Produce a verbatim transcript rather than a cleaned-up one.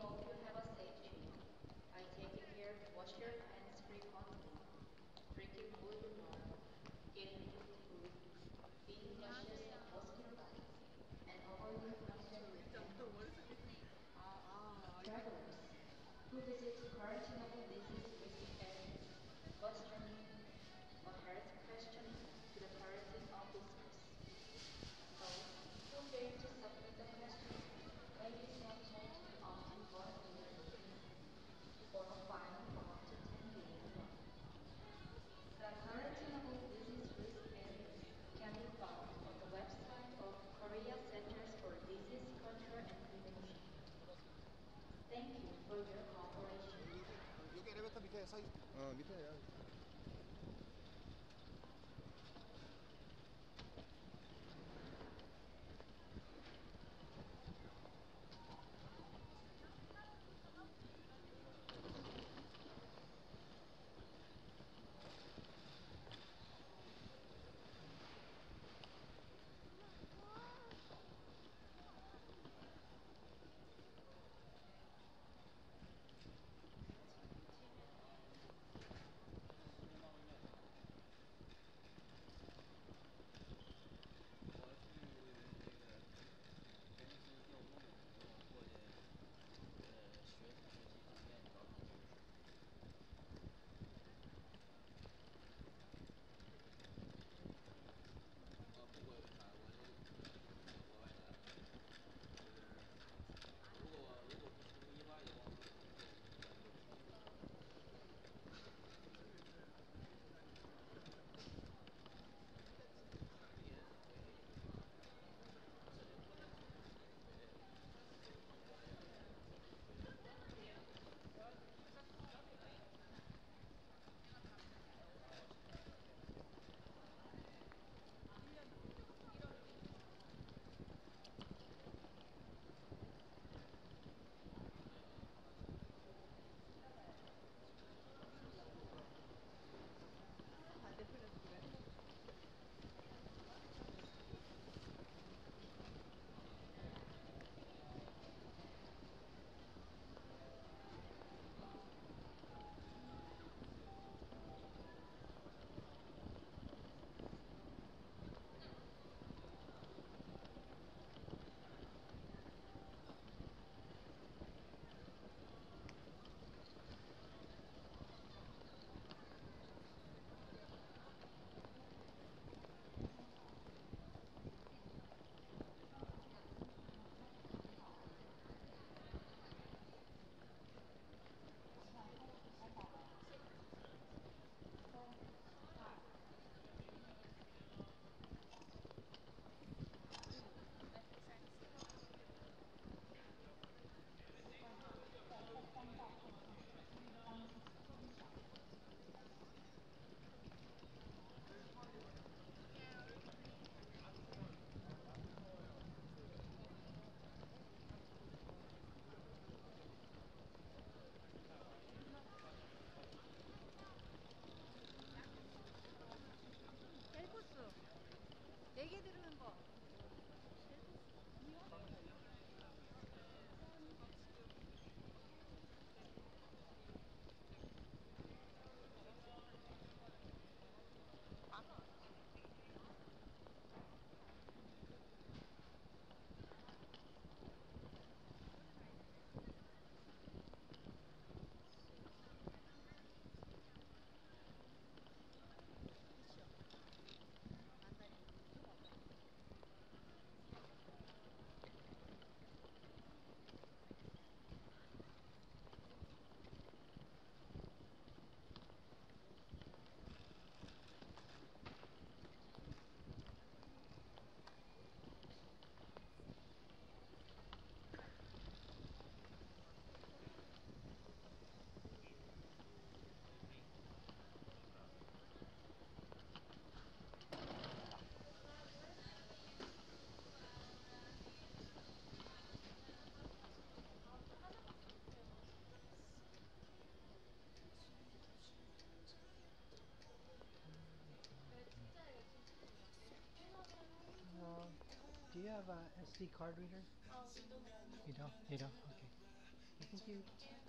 hope you have a safe trip. By taking care, wash your hands frequently, drinking good water, eating good food, being cautious of mosquito bites, and avoiding contact with animals. Travelers who visit quarantinable disease risk areas must turn adhere questioning to the quarantine officers. Those who fail to submit the questionnaire may be subject to up to one year imprisonment or a fine of up to ten billion won. The quarantinable disease risk areas can be found on the website of Korea Centers for Disease Control and Prevention. Thank you for your cooperation. 여기 엘리베이터 밑에 서 있... 어 밑에 여기. 셀코스 네 개 들어간 거. Do you have a S D card reader? You don't? You don't? Okay. Thank you.